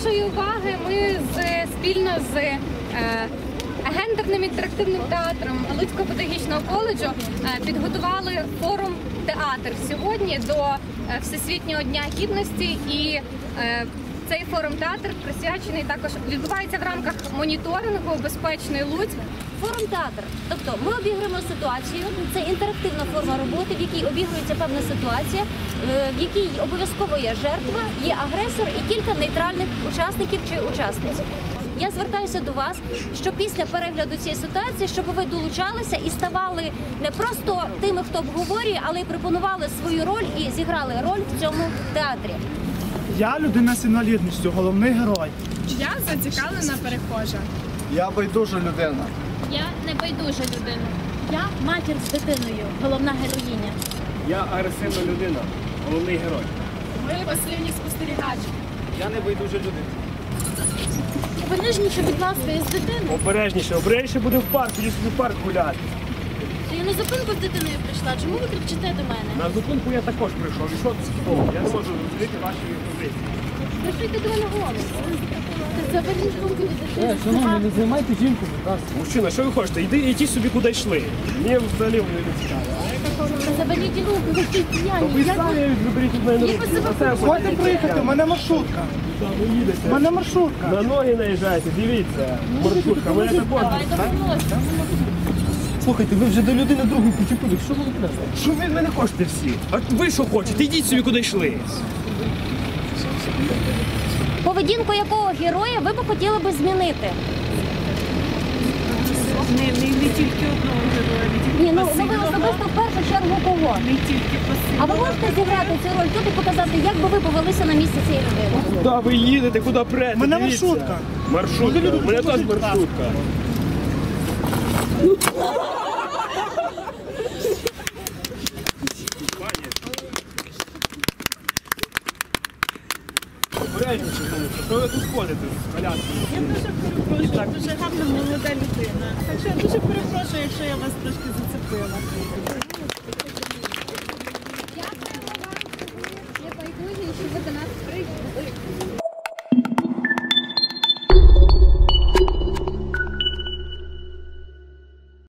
вашої уваги ми спільно з гендерним інтерактивним театром Луцького педагогічного коледжу підготували форум «Театр» сьогодні до Всесвітнього дня гідності. І цей форум-театр присвячений також, відбувається в рамках моніторингу «Безпечний Луцьк». Форум-театр. Тобто ми обіграємо ситуацію, це інтерактивна форма роботи, в якій обігрується певна ситуація, в якій обов'язково є жертва, є агресор і кілька нейтральних учасників чи учасниць. Я звертаюся до вас, що після перегляду цієї ситуації, щоб ви долучалися і ставали не просто тими, хто обговорює, але й пропонували свою роль і зіграли роль в цьому театрі. Я людина з інвалідністю, головний герой. Я зацікавлена перехожа. Я байдужа людина. Я небайдужа людина. Я матір з дитиною, головна героїня. Я агресивна людина, головний герой. Ми пасивні спостерігачі. Я небайдужа людина. Обережніше, будь ласка, я з дитиною. Обережніше буде в парк, іди собі в парк гуляти. Я на зупинку з дитиною прийшла. Чому ви кричите до мене? На зупинку я також прийшов. І що це з того? Я не можу розуміти ваші позиції. Прийшли до мене голос. Заберіть руки від дитини. Шановні, не займайте жінку, будь ласка. Мужчина, що ви хочете? Йдіть собі куди йшли. Мені взагалі вони не цікаво. Заберіть руки, ви тут п'яні. Ви самі заберіть від мене руки. Можете приїхати, у мене маршрутка. Ви їдете. У мене маршрутка. На ноги наїжджайте, дивіться. Маршрутка, мене також. Давай допоможемо. Слухайте, ви вже до людини другої причепили. Що ви кажете? Що ви від мене хочете всі? А ви що хочете? Йдіть собі куди йшли. Поведінку якого героя ви б хотіли би змінити? Не тільки одного героя, не Ні, ну ви особисто в першу чергу кого? тільки пасивні. А ви можете зіграти цю роль тут і показати, як би ви повелися на місці цієї людини? Куди ви їдете, куди прете? Мене Дивіться. маршрутка. Маршрутка. У мене теж маршрутка. Обережніше, що ви тут ходите з коляскою? Я дуже перепрошую, дуже гарна молода людина. Так що я дуже перепрошую, якщо я вас трошки зацепила.